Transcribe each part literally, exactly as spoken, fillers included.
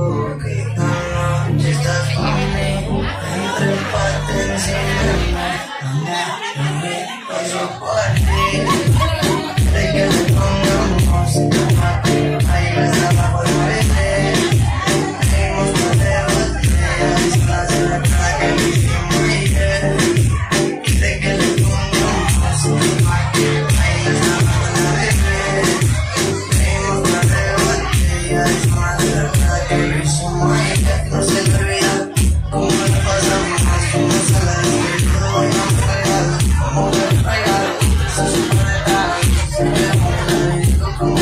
noche estás conmigo, trépate encima, paso por ti, de que le pongamos ahí me estaba por vender, venimos por de botellas, más de la cara que me hicimos ayer, de que le pongamos ahí me estaba por vender, venimos por de botellas, más de la cara que me hicimos ayer, no se me olvida cómo lo pasamos, cómo se la despertó, voy a fregar, cómo me fregar, se supone tal, se me muere, digo como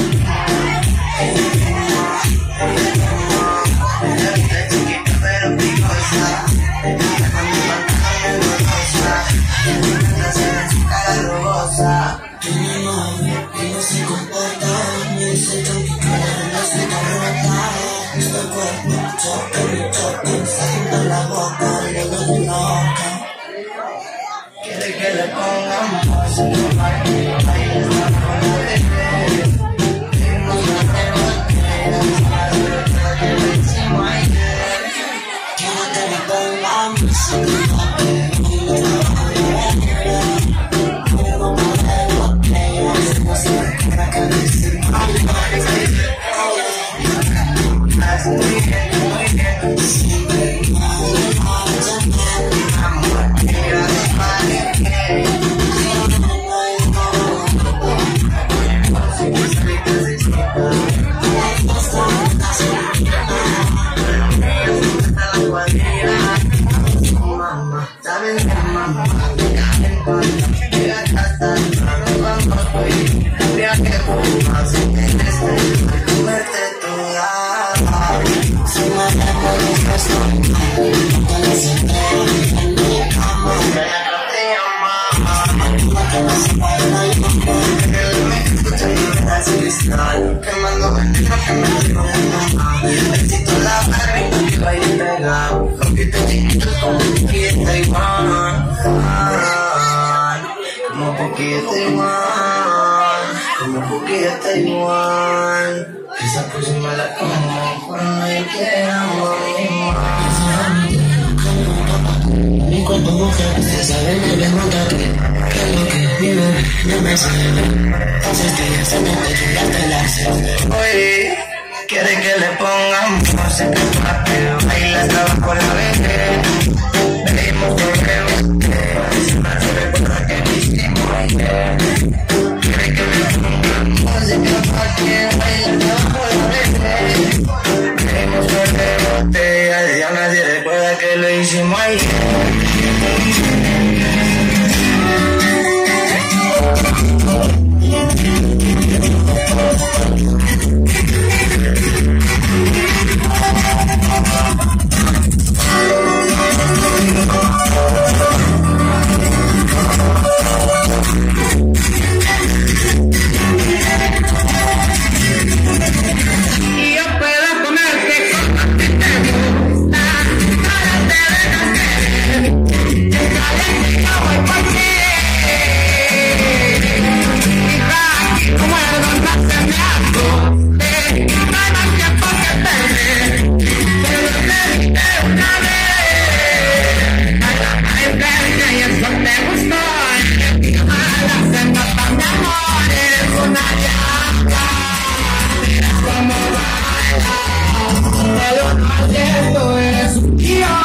ella chiquita pero picosa, ella con mi pantalón rosa, ella se ve su cara rugosa. Tiene novio y no se comporta, me dice yo que quiere, no se comporta. Este cuerpo choca y choca, saliendo la boca, luego de loca. Quiere que le pongamos en el baile, ahí está con la bebé. Dimos una botella, más de la que le hicimos ayer. Quiere que le pongamos en el baile, ahí está con la bebé. Dimos una botella, no se me acuerda que le hicimos ayer. Muy bien, muy bien, siempre más de noche, amor, mira de padre, mamá, sabes que mamá, en cuanto llega a casa, nos vamos a ir, viaje juntos, en este, comerte toda. Si me enamoro de esto, nunca lo siento, en mi cama, me la te amaba, no que no se puede ir, que me escucha y me da cristal, quemando veneno que me digo de mamá, besito la Barbie, que baile pegado, poquito chiquito como poquito igual, como poquito igual, como poquito igual. Esa próxima la como cuando yo quiera morir. Mi cuerpo mujer, se sabe que me nunca que que lo que vive no me sirve. Entonces que ya se me te hasta la sed. Oye, quiere que le pongamos en el papel, baila hasta bajo la bebé. Venimos por reuniones, más de recuerda que me hicimos ayer. Quiere que le pongamos en el papel, baila hasta bajo la bebé. Venimos por botellas, ya nadie recuerda que lo hicimos ayer. Esto es